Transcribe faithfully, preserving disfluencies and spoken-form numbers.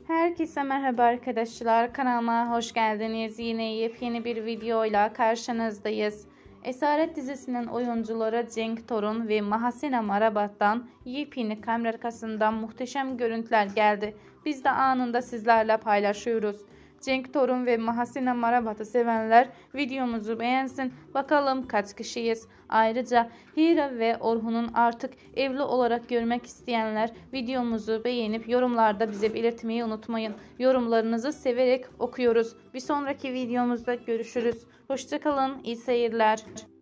Herkese merhaba arkadaşlar, kanalıma hoş geldiniz. Yine yepyeni bir videoyla karşınızdayız. Esaret dizisinin oyuncuları Cenk Torun ve Mahasena Marabat'tan yepyeni kamera arkasından muhteşem görüntüler geldi. Biz de anında sizlerle paylaşıyoruz. Cenk Torun ve Mahasena Marabat'ı sevenler videomuzu beğensin. Bakalım kaç kişiyiz. Ayrıca Hira ve Orhun'un artık evli olarak görmek isteyenler videomuzu beğenip yorumlarda bize belirtmeyi unutmayın. Yorumlarınızı severek okuyoruz. Bir sonraki videomuzda görüşürüz. Hoşça kalın, iyi seyirler.